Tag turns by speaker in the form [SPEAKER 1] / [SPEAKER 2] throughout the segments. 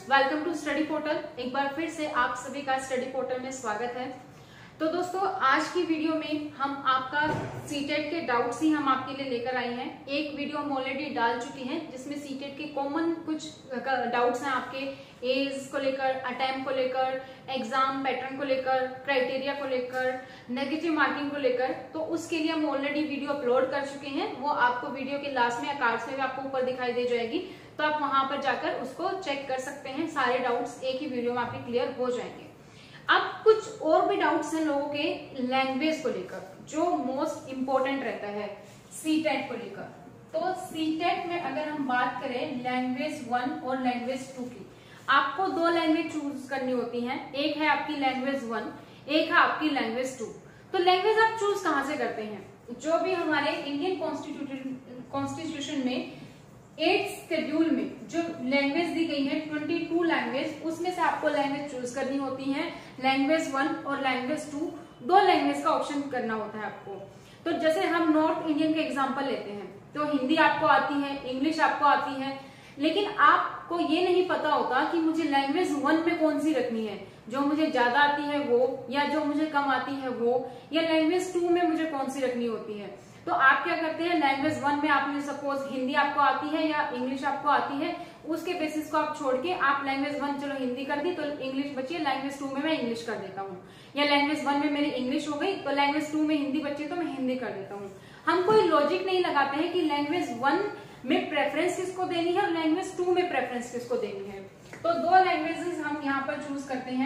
[SPEAKER 1] Welcome to study portal. एक बार फिर से आप सभी का स्टडी पोर्टल में स्वागत है। तो दोस्तों, आज की वीडियो में हम आपका सीटेट के डाउट्स ही हम आपके लिए लेकर आए हैं। एक वीडियो हम ऑलरेडी डाल चुकी हैं जिसमें सीटेट के कॉमन कुछ डाउट्स हैं आपके एज को लेकर, अटेम्प्ट को लेकर, एग्जाम पैटर्न को लेकर, क्राइटेरिया को लेकर, नेगेटिव मार्किंग को लेकर। तो उसके लिए हम ऑलरेडी वीडियो अपलोड कर चुके हैं। वो आपको वीडियो के लास्ट में या कार्ड्स में भी आपको ऊपर दिखाई दे जाएगी, तो आप वहां पर जाकर उसको चेक कर सकते हैं। सारे डाउट्स एक ही वीडियो में आपके क्लियर हो जाएंगे। अब कुछ और भी डाउट्स हैं लोगों के लैंग्वेज को लेकर, जो मोस्ट इंपॉर्टेंट रहता है सीटेट को लेकर। तो सीटेट में अगर हम बात करें लैंग्वेज 1 और लैंग्वेज 2 की, आपको दो लैंग्वेज चूज करनी होती हैं। एक है आपकी लैंग्वेज 1, एक है आपकी लैंग्वेज 2। तो लैंग्वेज आप चूज कहां से करते हैं? जो भी हमारे इंडियन कॉन्स्टिट्यूशन में 8 शेड्यूल में जो लैंग्वेज दी गई है 22 लैंग्वेज, उसमें से आपको लैंग्वेज चूज करनी होती है। लैंग्वेज 1 और लैंग्वेज 2, दो लैंग्वेज का ऑप्शन करना होता है आपको। तो जैसे हम नॉर्थ इंडियन के एग्जांपल लेते हैं, तो हिंदी आपको आती है, इंग्लिश आपको आती है, लेकिन आपको ये नहीं पता होता कि मुझे लैंग्वेज 1 में कौन सी रखनी है, जो मुझे ज्यादा आती है वो, या जो मुझे कम आती है वो, या लैंग्वेज 2 में मुझे कौन सी रखनी होती है। तो आप क्या करते हैं, लैंग्वेज 1 में आपने सपोज हिंदी आपको आती है या इंग्लिश आपको आती है, उसके बेसिस को आप छोड़ के आप लैंग्वेज 1 चलो हिंदी कर दी तो इंग्लिश बची, लैंग्वेज 2 में मैं इंग्लिश कर देता हूँ, या लैंग्वेज 1 में मेरी इंग्लिश हो गई तो लैंग्वेज 2 में हिंदी बची तो मैं हिंदी कर देता हूँ। हम कोई लॉजिक नहीं लगाते हैं कि लैंग्वेज 1 में प्रेफरेंस किसको देनी है और लैंग्वेज 2 में प्रेफरेंस किसको देनी है। तो दो लैंग्वेजेस हम यहाँ पर चूज करते हैं।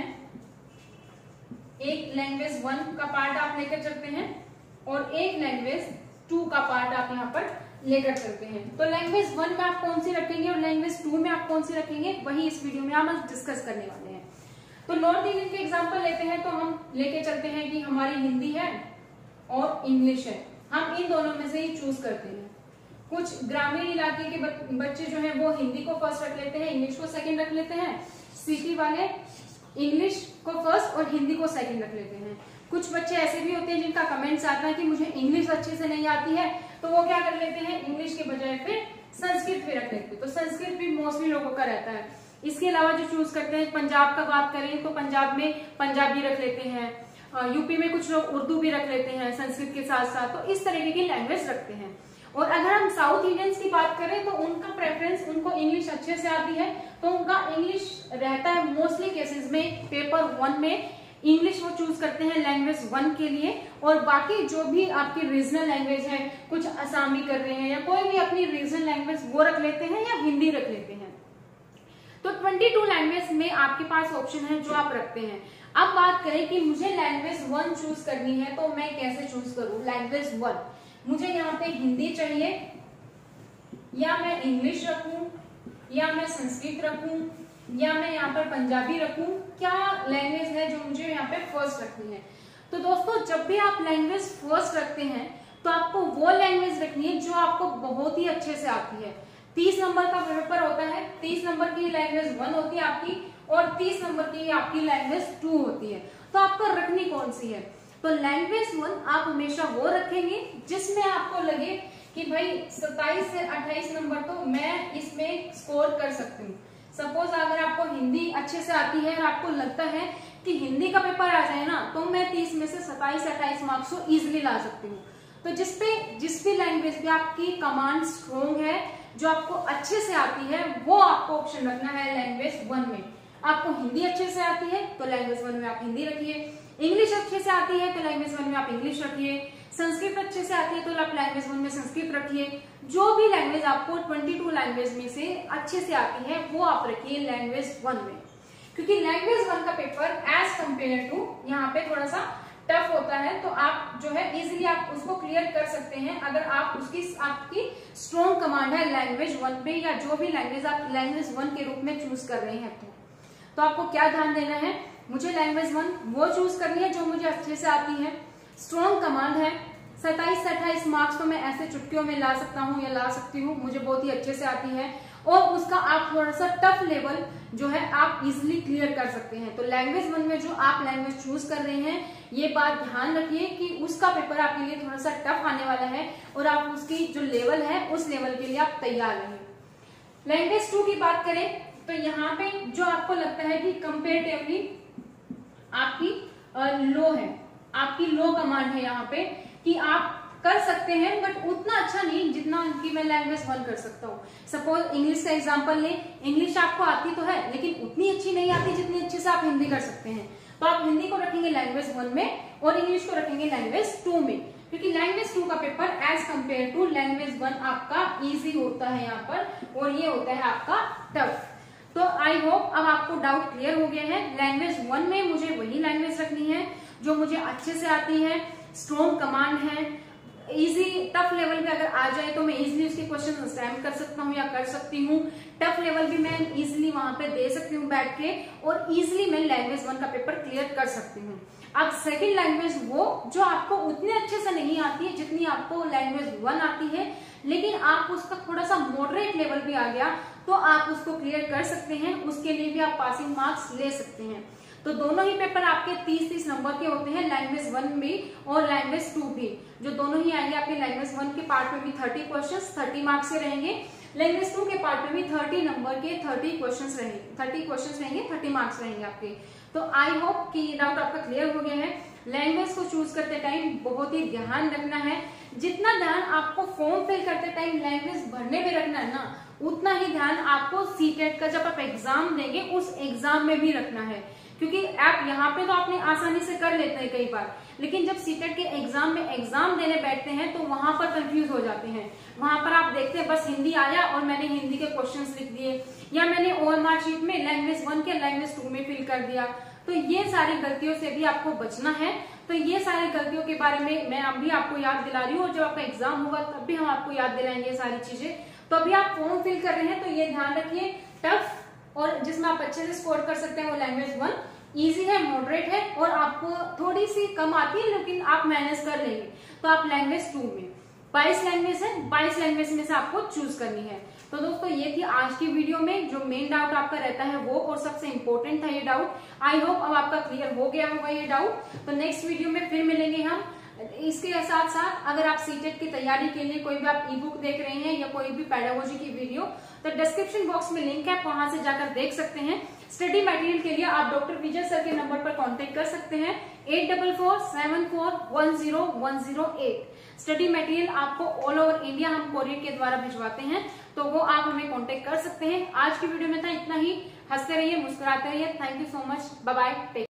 [SPEAKER 1] एक लैंग्वेज 1 का पार्ट आप लेकर चलते हैं और एक लैंग्वेज 2 का पार्ट आप यहाँ पर लेकर चलते हैं। तो लैंग्वेज 1 में आप कौन सी रखेंगे और लैंग्वेज 2 में आप कौन सी रखेंगे, वही इस वीडियो में हम आज डिस्कस करने वाले हैं। तो नॉर्थ इंडियन के एग्जांपल लेते हैं, तो हम लेके चलते हैं कि हमारी हिंदी है और इंग्लिश है, हम इन दोनों में से ही चूज करते हैं। कुछ ग्रामीण इलाके के बच्चे जो है वो हिंदी को फर्स्ट रख लेते हैं, इंग्लिश को सेकेंड रख लेते हैं। सिटी वाले इंग्लिश को फर्स्ट और हिंदी को सेकेंड रख लेते हैं। कुछ बच्चे ऐसे भी होते हैं जिनका कमेंट्स आता है कि मुझे इंग्लिश अच्छे से नहीं आती है, तो वो क्या कर लेते हैं, इंग्लिश के बजाय फिर संस्कृत भी रख लेते हैं। तो संस्कृत भी मोस्टली लोगों का रहता है। इसके अलावा जो चूज करते हैं, पंजाब का बात करें तो पंजाब में पंजाबी रख लेते हैं, यूपी में कुछ लोग उर्दू भी रख लेते हैं संस्कृत के साथ साथ। तो इस तरीके की लैंग्वेज रखते हैं। और अगर हम साउथ इंडियंस की बात करें तो उनका प्रेफरेंस, उनको इंग्लिश अच्छे से आती है तो उनका इंग्लिश रहता है मोस्टली केसेस में। पेपर 1 में इंग्लिश वो चूज करते हैं लैंग्वेज 1 के लिए, और बाकी जो भी आपकी रीजनल लैंग्वेज है, कुछ असमी कर रहे हैं या कोई भी अपनी रीजनल लैंग्वेज, वो रख लेते हैं या हिंदी रख लेते हैं। तो 22 लैंग्वेज में आपके पास ऑप्शन है जो आप रखते हैं। अब बात करें कि मुझे लैंग्वेज 1 चूज करनी है तो मैं कैसे चूज करूं। लैंग्वेज 1 मुझे यहाँ पे हिंदी चाहिए, या मैं इंग्लिश रखूं, या मैं संस्कृत रखूं, या मैं यहाँ पर पंजाबी रखूं, क्या लैंग्वेज है जो मुझे यहाँ पे फर्स्ट रखनी है। तो दोस्तों, जब भी आप लैंग्वेज फर्स्ट रखते हैं तो आपको वो लैंग्वेज रखनी है जो आपको बहुत ही अच्छे से आती है। 30 नंबर का पेपर होता है, 30 नंबर की लैंग्वेज 1 होती है आपकी और 30 नंबर की आपकी लैंग्वेज 2 होती है। तो आपको रखनी कौन सी है? तो लैंग्वेज 1 आप हमेशा वो रखेंगे जिसमें आपको लगे कि भाई 27 से 28 नंबर तो मैं इसमें स्कोर कर सकती हूँ। सपोज अगर आपको हिंदी अच्छे से आती है और आपको लगता है कि हिंदी का पेपर आ जाए ना, तो मैं 30 में से 27 से 28 मार्क्स को इजिली ला सकती हूँ। तो जिस भी लैंग्वेज पे आपकी कमांड स्ट्रोंग है, जो आपको अच्छे से आती है, वो आपको ऑप्शन रखना है लैंग्वेज 1 में। आपको हिंदी अच्छे से आती है तो लैंग्वेज 1 में आप हिंदी रखिए, इंग्लिश अच्छे से आती है तो लैंग्वेज 1 में आप इंग्लिश रखिए, संस्कृत अच्छे से आती है तो आप लैंग्वेज 1 में संस्कृत रखिए। जो भी लैंग्वेज आपको 22 लैंग्वेज में से अच्छे से आती है वो आप रखिए लैंग्वेज 1 में, क्योंकि लैंग्वेज 1 का पेपर एज कंपेयर टू यहाँ पे थोड़ा सा टफ होता है। तो आप जो है इजीली आप उसको क्लियर कर सकते हैं अगर आप आपकी स्ट्रॉन्ग कमांड है लैंग्वेज 1 पे, या जो भी लैंग्वेज आप लैंग्वेज 1 के रूप में चूज कर रहे हैं। तो आपको क्या ध्यान देना है, मुझे लैंग्वेज 1 वो चूज करनी है जो मुझे अच्छे से आती है, स्ट्रॉन्ग कमांड है। 27 से 28 मार्क्स तो मैं ऐसे चुटकियों में ला सकता हूँ या ला सकती हूँ, मुझे बहुत ही अच्छे से आती है, और उसका आप थोड़ा सा टफ लेवल जो है आप इजिली क्लियर कर सकते हैं। तो लैंग्वेज 1 में जो आप लैंग्वेज चूज कर रहे हैं, ये बात ध्यान रखिए कि उसका पेपर आपके लिए थोड़ा सा टफ आने वाला है और आप उसकी जो लेवल है उस लेवल के लिए आप तैयार रहें। लैंग्वेज 2 की बात करें तो यहाँ पे जो आपको लगता है कि कंपेरेटिवली आपकी लो है, आपकी लो कमांड है यहाँ पे कि आप कर सकते हैं बट उतना अच्छा नहीं जितना कि मैं लैंग्वेज 1 कर सकता हूँ। सपोज इंग्लिश का एग्जांपल ले, इंग्लिश आपको आती तो है लेकिन उतनी अच्छी नहीं आती जितनी अच्छे से आप हिंदी कर सकते हैं, तो आप हिंदी को रखेंगे लैंग्वेज 1 में और इंग्लिश को रखेंगे लैंग्वेज 2 में, क्योंकि लैंग्वेज 2 का paper as compare to language 1 आपका इजी होता है यहाँ पर और ये होता है आपका टफ। तो आई होप अब आपको डाउट क्लियर हो गया है। लैंग्वेज 1 में मुझे वही लैंग्वेज रखनी है जो मुझे अच्छे से आती है, स्ट्रॉन्ग कमांड है, इजी टफ लेवल पे अगर आ जाए तो मैं इजीली उसके क्वेश्चन अटेम्प्ट कर सकता हूँ या कर सकती हूँ, टफ लेवल भी मैं इजीली वहां पे दे सकती हूँ बैठ के और इजीली मैं लैंग्वेज 1 का पेपर क्लियर कर सकती हूँ। अब सेकंड लैंग्वेज वो जो आपको उतने अच्छे से नहीं आती है जितनी आपको लैंग्वेज 1 आती है, लेकिन आप उसका थोड़ा सा मॉडरेट लेवल भी आ गया तो आप उसको क्लियर कर सकते हैं, उसके लिए भी आप पासिंग मार्क्स ले सकते हैं। तो दोनों ही पेपर आपके 30-30 नंबर के होते हैं, लैंग्वेज 1 भी और लैंग्वेज 2 भी, जो दोनों ही आएंगे आपके लैंग्वेज 1 के पार्ट में भी 30 क्वेश्चंस 30 मार्क्स के रहेंगे, लैंग्वेज 2 के पार्ट में भी 30 नंबर के 30 क्वेश्चंस रहेंगे, 30 क्वेश्चंस रहेंगे, 30 मार्क्स रहेंगे आपके। तो आई होप कि ये डाउट आपका क्लियर हो गया है। लैंग्वेज को चूज करते टाइम बहुत ही ध्यान रखना है, जितना ध्यान आपको फॉर्म फिल करते टाइम लैंग्वेज भरने में रखना है ना, उतना ही ध्यान आपको सीटेट का जब आप एग्जाम देंगे उस एग्जाम में भी रखना है, क्योंकि आप यहाँ पे तो आपने आसानी से कर लेते हैं कई बार, लेकिन जब सीटेट के एग्जाम में एग्जाम देने बैठते हैं तो वहां पर कंफ्यूज हो जाते हैं। वहां पर आप देखते हैं बस हिंदी आया और मैंने हिंदी के क्वेश्चंस लिख दिए, या मैंने ओएमआर शीट में लैंग्वेज 1 के लैंग्वेज 2 में फिल कर दिया। तो ये सारी गलतियों से भी आपको बचना है। तो ये सारी गलतियों के बारे में मैं अभी आपको याद दिला रही हूँ और जब आपका एग्जाम होगा तब भी हम आपको याद दिलाएंगे सारी चीजें। तो अभी आप फॉर्म फिल कर रहे हैं तो ये ध्यान रखिए, टफ और जिसमें आप अच्छे से स्कोर कर सकते हैं वो लैंग्वेज 1, इजी है, मॉडरेट है और आपको थोड़ी सी कम आती है लेकिन आप मैनेज कर लेंगे, तो आप लैंग्वेज 2 में 22 लैंग्वेज है, 22 लैंग्वेज में से आपको चूज करनी है। तो दोस्तों ये थी आज की वीडियो में जो मेन डाउट आपका रहता है वो, और सबसे इंपॉर्टेंट था ये डाउट। आई होप अब आपका क्लियर हो गया होगा ये डाउट। तो नेक्स्ट वीडियो में फिर मिलेंगे हम। इसके साथ साथ अगर आप सीटेट की तैयारी के लिए कोई भी आप ई बुक देख रहे हैं या कोई भी पेडागोजी की वीडियो, तो डिस्क्रिप्शन बॉक्स में लिंक है, वहां से जाकर देख सकते हैं। स्टडी मटेरियल के लिए आप डॉक्टर विजय सर के नंबर पर कांटेक्ट कर सकते हैं 8447410108। स्टडी मटेरियल आपको ऑल ओवर इंडिया हम कोरियर के द्वारा भिजवाते हैं, तो वो आप हमें कांटेक्ट कर सकते हैं। आज की वीडियो में था इतना ही। हंसते रहिए, मुस्कुराते रहिए। Thank you so much, bye bye.